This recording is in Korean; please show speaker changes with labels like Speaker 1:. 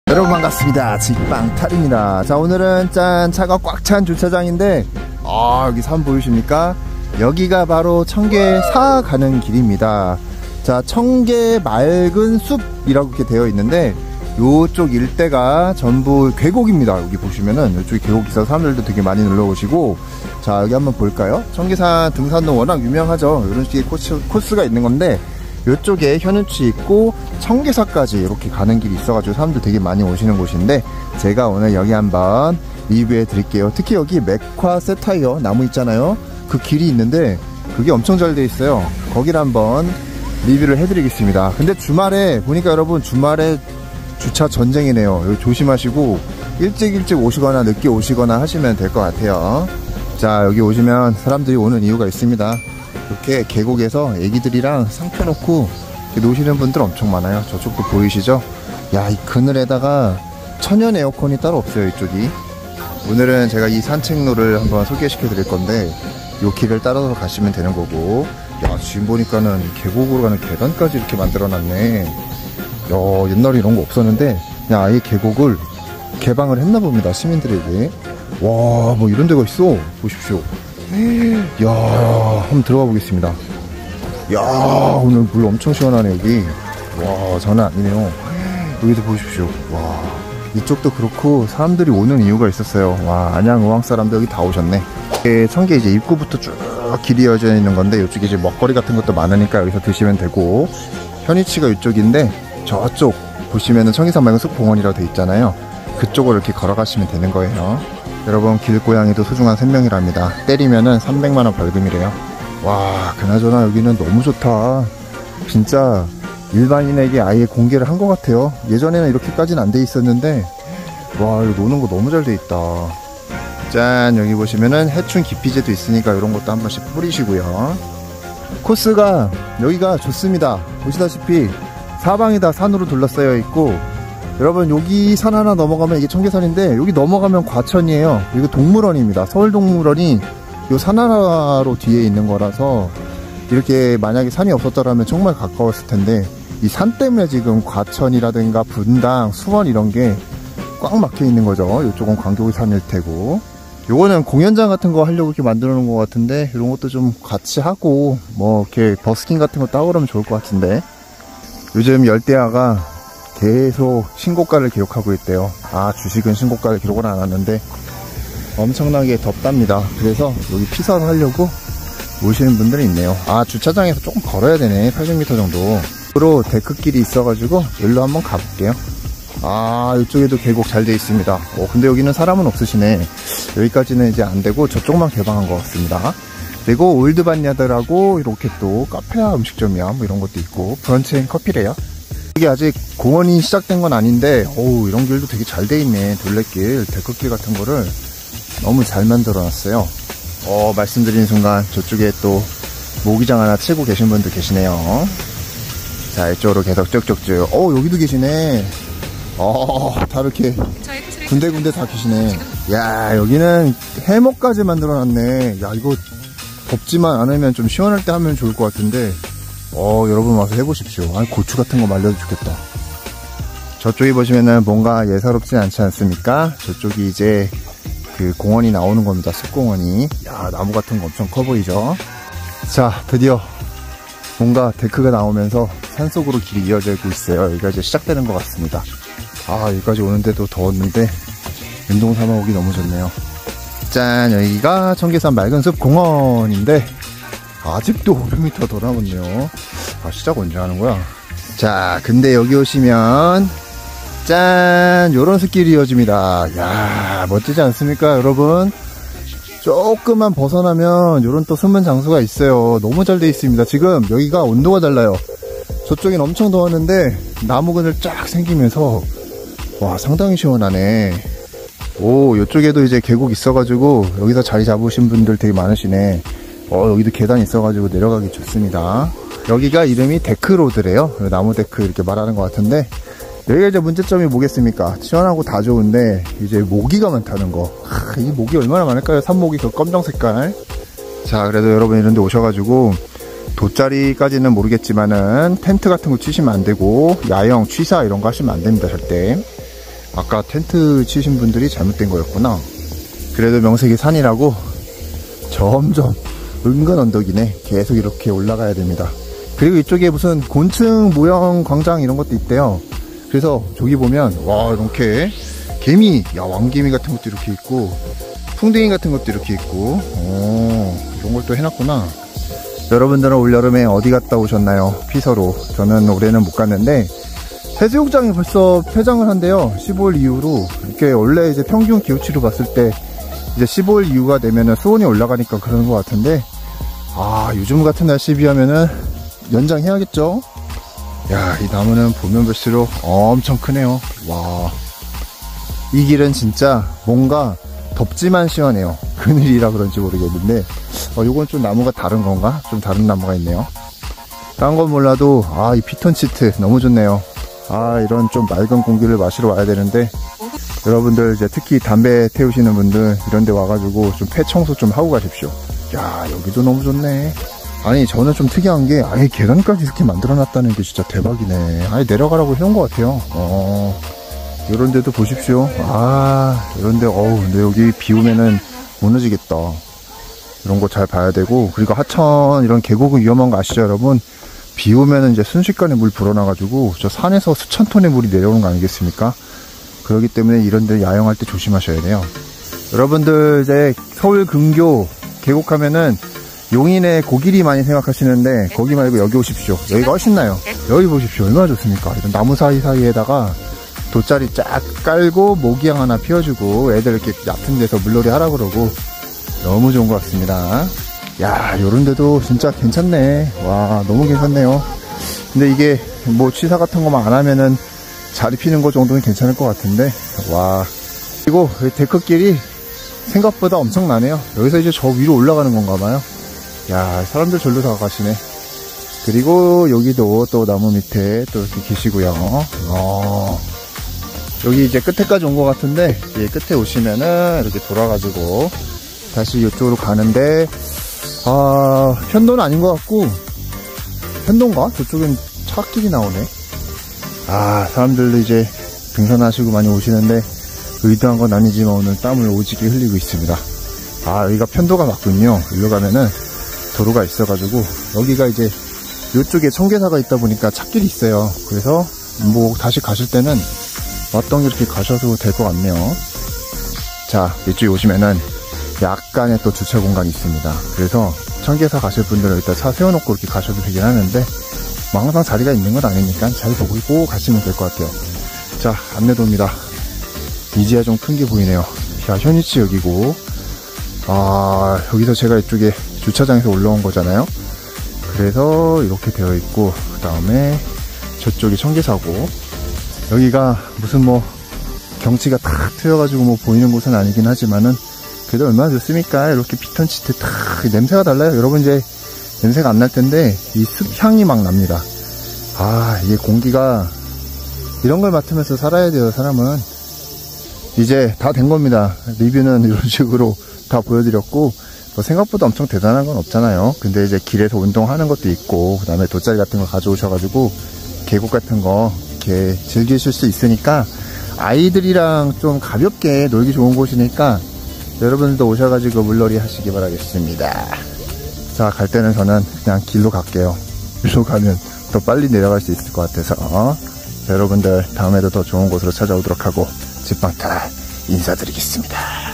Speaker 1: 여러분 반갑습니다. 직방탈입니다. 자, 오늘은 짠 차가 꽉 찬 주차장인데 여기 산 보이십니까? 여기가 바로 청계사 가는 길입니다. 자, 청계 맑은 숲이라고 이렇게 되어 있는데 요쪽 일대가 전부 계곡입니다. 여기 보시면은 이쪽에 계곡이 있어서 사람들도 되게 많이 놀러 오시고, 자, 여기 한번 볼까요? 청계산 등산로 워낙 유명하죠. 이런 식의 코스가 있는 건데 이쪽에 현우치 있고 청계사까지 이렇게 가는 길이 있어가지고 사람들 되게 많이 오시는 곳인데, 제가 오늘 여기 한번 리뷰해 드릴게요. 특히 여기 맥화 세타이어 나무 있잖아요. 그 길이 있는데 그게 엄청 잘 돼 있어요. 거기를 한번 리뷰를 해드리겠습니다. 근데 주말에 보니까 여러분, 주말에 주차 전쟁이네요. 여기 조심하시고 일찍 오시거나 늦게 오시거나 하시면 될 것 같아요. 자, 여기 오시면 사람들이 오는 이유가 있습니다. 이렇게 계곡에서 애기들이랑 상 펴놓고 노시는 분들 엄청 많아요. 저쪽도 보이시죠? 야, 이 그늘에다가 천연 에어컨이 따로 없어요, 이쪽이. 오늘은 제가 이 산책로를 한번 소개시켜 드릴 건데 이 길을 따라서 가시면 되는 거고, 야, 지금 보니까는 계곡으로 가는 계단까지 이렇게 만들어 놨네. 야, 옛날에 이런 거 없었는데 그냥 아예 계곡을 개방을 했나 봅니다, 시민들에게. 와, 뭐 이런 데가 있어. 보십시오. 야, 한번 들어가 보겠습니다. 야, 오늘 물 엄청 시원하네, 여기. 와, 장난 아니네요. 여기도 보십시오. 와, 이쪽도 그렇고 사람들이 오는 이유가 있었어요. 와, 안양 의왕 사람들 여기 다 오셨네. 청계 이제 입구부터 쭉 길이 이어져 있는 건데 이쪽에 이제 먹거리 같은 것도 많으니까 여기서 드시면 되고, 현위치가 이쪽인데 저쪽 보시면은 청계산 맑은 숲공원이라고 돼 있잖아요. 그쪽으로 이렇게 걸어가시면 되는 거예요. 여러분, 길고양이도 소중한 생명이랍니다. 때리면은 300만원 벌금이래요. 와, 그나저나 여기는 너무 좋다. 진짜 일반인에게 아예 공개를 한 것 같아요. 예전에는 이렇게까지는 안 돼 있었는데, 와, 이거 노는 거 너무 잘 돼 있다. 짠, 여기 보시면은 해충 기피제도 있으니까 이런 것도 한 번씩 뿌리시고요. 코스가 여기가 좋습니다. 보시다시피 사방이 다 산으로 둘러싸여 있고, 여러분, 여기 산 하나 넘어가면 이게 청계산인데 여기 넘어가면 과천이에요. 이거 동물원입니다. 서울동물원이 요 산 하나로 뒤에 있는 거라서 이렇게 만약에 산이 없었더라면 정말 가까웠을 텐데 이 산 때문에 지금 과천이라든가 분당, 수원 이런 게 꽉 막혀 있는 거죠. 이쪽은 광교의 산일 테고, 요거는 공연장 같은 거 하려고 이렇게 만들어 놓은 것 같은데 이런 것도 좀 같이 하고 뭐 이렇게 버스킹 같은 거 따고 그러면 좋을 것 같은데, 요즘 열대야가 계속 신고가를 기록하고 있대요. 아, 주식은 신고가를 기록을 안 하는데 엄청나게 덥답니다. 그래서 여기 피서를 하려고 오시는 분들이 있네요. 아, 주차장에서 조금 걸어야 되네. 800m 정도. 그리고 데크길이 있어가지고 여기로 한번 가볼게요. 아, 이쪽에도 계곡 잘 돼 있습니다. 근데 여기는 사람은 없으시네. 여기까지는 이제 안 되고 저쪽만 개방한 것 같습니다. 그리고 올드반야드라고 이렇게 또 카페야 음식점이야 뭐 이런 것도 있고, 브런치앤 커피래요. 이게 아직 공원이 시작된 건 아닌데 이런 길도 되게 잘 돼 있네. 둘레길, 데크길 같은 거를 너무 잘 만들어 놨어요. 말씀드리는 순간 저쪽에 또 모기장 하나 치고 계신 분도 계시네요. 자, 이쪽으로 계속 쭉쭉쭉. 여기도 계시네. 다 이렇게 군데군데 다 계시네. 야, 여기는 해먹까지 만들어 놨네. 야, 이거 덥지만 않으면 좀 시원할 때 하면 좋을 것 같은데, 여러분 와서 해보십시오. 고추 같은 거 말려도 좋겠다. 저쪽에 보시면은 뭔가 예사롭지 않지 않습니까? 저쪽이 이제 그 공원이 나오는 겁니다. 숲공원이. 야, 나무 같은 거 엄청 커 보이죠? 자, 드디어 뭔가 데크가 나오면서 산속으로 길이 이어지고 있어요. 여기가 이제 시작되는 것 같습니다. 아, 여기까지 오는데도 더웠는데 운동 삼아 오기 너무 좋네요. 짠, 여기가 청계산 맑은 숲 공원인데 아직도 500m 더 남았네요. 아, 시작 언제 하는 거야? 자, 근데 여기 오시면 짠, 요런 숲길이 이어집니다. 야, 멋지지 않습니까, 여러분? 조금만 벗어나면 요런 또 숨은 장소가 있어요. 너무 잘 돼 있습니다. 지금 여기가 온도가 달라요. 저쪽엔 엄청 더웠는데 나무 그늘 쫙 생기면서 와, 상당히 시원하네. 요쪽에도 이제 계곡 있어가지고 여기서 자리 잡으신 분들 되게 많으시네. 여기도 계단 있어가지고 내려가기 좋습니다. 여기가 이름이 데크로드래요. 나무 데크 이렇게 말하는 것 같은데, 여기가 이제 문제점이 뭐겠습니까? 시원하고 다 좋은데 이제 모기가 많다는 거. 이 모기 얼마나 많을까요? 산모기 그 검정 색깔. 자, 그래도 여러분 이런 데 오셔가지고 돗자리까지는 모르겠지만은 텐트 같은 거 치시면 안 되고 야영, 취사 이런 거 하시면 안 됩니다, 절대. 아까 텐트 치신 분들이 잘못된 거였구나. 그래도 명색이 산이라고 점점 은근 언덕이네. 계속 이렇게 올라가야 됩니다. 그리고 이쪽에 무슨 곤충 모형 광장 이런 것도 있대요. 그래서 저기 보면 와 이렇게 개미, 야 왕개미 같은 것도 이렇게 있고 풍뎅이 같은 것도 이렇게 있고 이런 걸 또 해놨구나. 여러분들은 올여름에 어디 갔다 오셨나요? 피서로. 저는 올해는 못 갔는데 해수욕장이 벌써 폐장을 한대요. 15일 이후로. 이렇게 원래 이제 평균 기후치로 봤을 때 이제 15일 이후가 되면은 수온이 올라가니까 그러는 것 같은데, 아 요즘 같은 날씨 비하면은 연장해야겠죠? 야, 이 나무는 보면 볼수록 엄청 크네요. 와, 이 길은 진짜 뭔가 덥지만 시원해요. 그늘이라 그런지 모르겠는데 요건 좀 나무가 다른 건가? 좀 다른 나무가 있네요. 딴 건 몰라도 이 피톤치드 너무 좋네요. 이런 좀 맑은 공기를 마시러 와야 되는데, 여러분들 이제 특히 담배 태우시는 분들 이런 데 와가지고 좀 폐 청소 좀 하고 가십시오. 야, 여기도 너무 좋네. 아니 저는 좀 특이한 게 아예 계단까지 이렇게 만들어 놨다는 게 진짜 대박이네. 아예 내려가라고 해놓은 것 같아요. 이런 데도 보십시오. 이런 데 근데 여기 비 오면은 무너지겠다. 이런 거 잘 봐야 되고, 그리고 하천 이런 계곡은 위험한 거 아시죠 여러분? 비 오면은 이제 순식간에 물 불어나가지고 저 산에서 수천 톤의 물이 내려오는 거 아니겠습니까? 그렇기 때문에 이런 데 야영할 때 조심하셔야 돼요. 여러분들 이제 서울 근교 계곡하면은 용인의 고길이 많이 생각하시는데 거기 말고 여기 오십시오. 여기가 훨씬 나요. 여기 보십시오. 얼마나 좋습니까? 이런 나무 사이사이에다가 돗자리 쫙 깔고 모기향 하나 피워주고 애들 이렇게 얕은 데서 물놀이 하라 그러고 너무 좋은 것 같습니다. 야, 요런 데도 진짜 괜찮네. 와, 너무 괜찮네요. 근데 이게 뭐 취사 같은 거만 안 하면은 자리 피는 거 정도는 괜찮을 것 같은데, 와. 그리고 데크길이 생각보다 엄청나네요. 여기서 이제 저 위로 올라가는 건가 봐요. 야, 사람들 절로 다 가시네. 그리고 여기도 또 나무 밑에 또 이렇게 계시고요. 여기 이제 끝에까지 온 것 같은데, 이 끝에 오시면은 이렇게 돌아가지고 다시 이쪽으로 가는데, 편도는 아닌 것 같고, 편도인가? 저쪽엔 차길이 나오네. 사람들도 이제 등산하시고 많이 오시는데 의도한 건 아니지만 오늘 땀을 오지게 흘리고 있습니다. 여기가 편도가 맞군요. 일로 가면은 도로가 있어가지고, 여기가 이제 이쪽에 청계사가 있다 보니까 찻길이 있어요. 그래서 뭐 다시 가실 때는 왔던 길 이렇게 가셔도 될 것 같네요. 자, 이쪽에 오시면은 약간의 또 주차 공간이 있습니다. 그래서 청계사 가실 분들은 여기다 차 세워놓고 이렇게 가셔도 되긴 하는데, 뭐 항상 자리가 있는 건 아니니까 잘 보고 가시면 될 것 같아요. 자, 안내도입니다. 이제야 좀 큰 게 보이네요. 자, 현이치 여기고, 여기서 제가 이쪽에 주차장에서 올라온 거잖아요. 그래서 이렇게 되어 있고, 그 다음에 저쪽이 청계사고, 여기가 무슨 뭐 경치가 탁 트여가지고 뭐 보이는 곳은 아니긴 하지만은 그래도 얼마나 좋습니까? 이렇게 피톤치드 탁, 냄새가 달라요. 여러분 이제 냄새가 안 날 텐데 이 습향이 막 납니다. 이게 공기가, 이런 걸 맡으면서 살아야 돼요. 사람은. 이제 다 된 겁니다. 리뷰는 이런 식으로 다 보여드렸고, 뭐 생각보다 엄청 대단한 건 없잖아요. 근데 이제 길에서 운동하는 것도 있고, 그 다음에 돗자리 같은 거 가져오셔가지고 계곡 같은 거 이렇게 즐기실 수 있으니까, 아이들이랑 좀 가볍게 놀기 좋은 곳이니까 여러분들도 오셔가지고 물놀이 하시기 바라겠습니다. 자, 갈 때는 저는 그냥 길로 갈게요. 길로 가면 더 빨리 내려갈 수 있을 것 같아서. 자, 여러분들 다음에도 더 좋은 곳으로 찾아오도록 하고 집방탈 인사드리겠습니다.